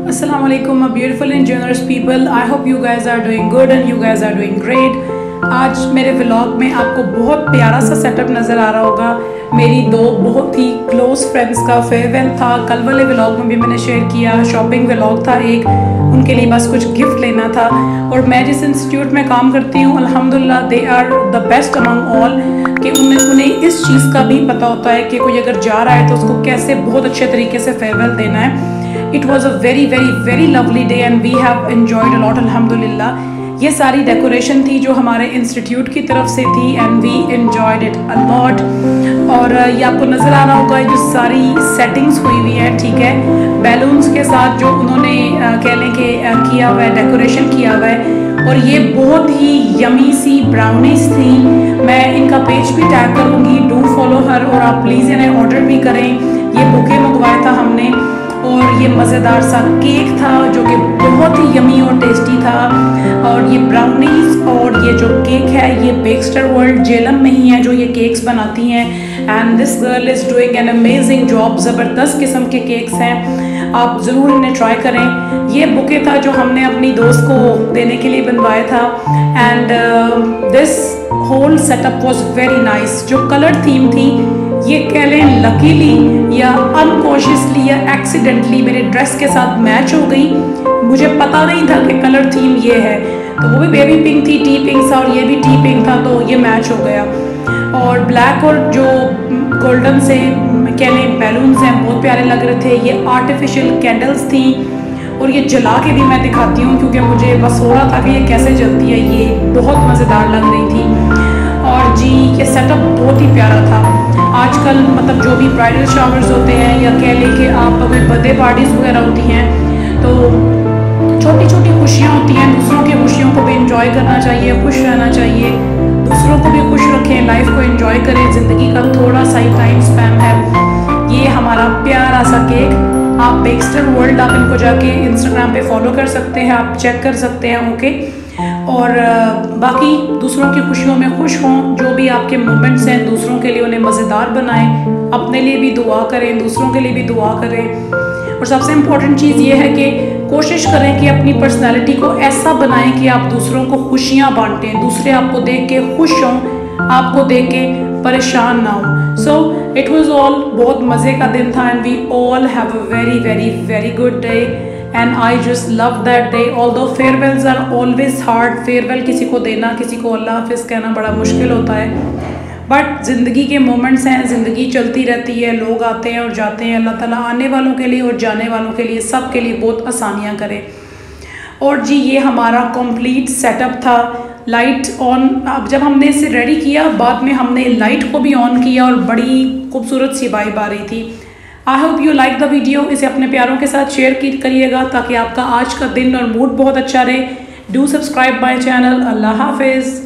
Assalamualaikum, my beautiful and generous people. I hope you guys are doing good and you guys are doing great. आज मेरे vlog में आपको बहुत प्यारा सा सेटअप नज़र आ रहा होगा। मेरी दो बहुत ही क्लोज फ्रेंड्स का फेयरवेल था। कल वाले व्लॉग में भी मैंने शेयर किया। शॉपिंग व्लॉग था एक, उनके लिए बस कुछ गिफ्ट लेना था। और मैं जिस इंस्टीट्यूट में काम करती हूँ अल्हम्दुलिल्लाह they are the best among all, कि उन्हें इस चीज़ का भी पता होता है कि कोई अगर जा रहा है तो उसको कैसे बहुत अच्छे तरीके से फेयरवेल देना है। It was a very lovely day and we have enjoyed a lot अल्हम्दुलिल्लाह। ये सारी डेकोरेशन थी जो हमारे इंस्टीट्यूट की तरफ से थी and we enjoyed it a lot. और ये आपको नज़र आ रहा होगा जो सारी सेटिंग्स हुई हुई है, ठीक है, बैलून्स के साथ जो उन्होंने कह लें कि किया हुआ है, डेकोरेशन किया हुआ है। और ये बहुत ही यमी सी ब्राउनीज थी। मैं इनका पेज भी टैग करूँगी, डू फॉलो हर, और आप प्लीज़ इन्हें ऑर्डर भी करें। ये बुके मंगवाया था हमने और ये मज़ेदार सा केक था जो कि बहुत ही यमी और टेस्टी था। और ये ब्राउनीज और ये जो केक है ये बेक्सटर वर्ल्ड जेलम में ही है जो ये केक्स बनाती हैं and this girl is doing an amazing job. ज़बरदस्त किस्म के केक्स हैं, आप ज़रूर इन्हें ट्राई करें। ये बुके था जो हमने अपनी दोस्त को देने के लिए बनवाया था and this whole setup was very nice. जो कलर थीम थी ये कह लें लकीली या अनकॉन्शियसली या एक्सीडेंटली मेरे ड्रेस के साथ मैच हो गई। मुझे पता नहीं था कि कलर थीम ये है, तो वो भी बेबी पिंक थी, टी पिंक सा, और ये भी टी पिंक था, तो ये मैच हो गया। और ब्लैक और जो गोल्डन से कह लें बैलून्स हैं बहुत प्यारे लग रहे थे। ये आर्टिफिशियल कैंडल्स थी और ये जला के भी मैं दिखाती हूँ क्योंकि मुझे बस हो रहा था कि ये कैसे जलती है। ये बहुत मज़ेदार लग रही थी। और जी ये सेटअप बहुत ही प्यारा था। आजकल मतलब जो भी ब्राइडल शावर्स होते हैं या कह लें कि आप अगर बर्थडे पार्टीज़ वगैरह होती हैं तो छोटी छोटी खुशियाँ होती हैं, दूसरों की खुशियों को भी एंजॉय करना चाहिए, खुश रहना चाहिए, दूसरों को भी खुश रखें, लाइफ को एंजॉय करें। ज़िंदगी का थोड़ा सा ही टाइम स्पैन है। ये हमारा प्यारा सा केक, आप बेक्सटर वर्ल्ड आप इनको जाके इंस्टाग्राम पे फॉलो कर सकते हैं, आप चेक कर सकते हैं, ओके। और बाकी दूसरों की खुशियों में खुश हों, जो भी आपके मोमेंट्स हैं दूसरों के लिए उन्हें मज़ेदार बनाएं, अपने लिए भी दुआ करें, दूसरों के लिए भी दुआ करें। और सबसे इम्पोर्टेंट चीज़ ये है कि कोशिश करें कि अपनी पर्सनैलिटी को ऐसा बनाएं कि आप दूसरों को खुशियाँ बांटें, दूसरे आपको देख के खुश हों, आपको देख के परेशान ना हो। सो इट वॉज़ ऑल बहुत मज़े का दिन था and we all have a very good day and I just love that day. Although farewells are always hard, farewell किसी को देना, किसी को अल्लाह हाफिज़ कहना बड़ा मुश्किल होता है, बट ज़िंदगी के मोमेंट्स हैं, ज़िंदगी चलती रहती है, लोग आते हैं और जाते हैं। अल्लाह ताला आने वालों के लिए और जाने वालों के लिए सब के लिए बहुत आसानियाँ करे। और जी ये हमारा कंप्लीट सेटअप था। लाइट ऑन, अब जब हमने इसे रेडी किया बाद में हमने लाइट को भी ऑन किया और बड़ी खूबसूरत सी वाइब आ रही थी। I hope you like the video. इसे अपने प्यारों के साथ शेयर करिएगा ताकि आपका आज का दिन और मूड बहुत अच्छा रहे। Do subscribe my channel. अल्लाह हाफिज़।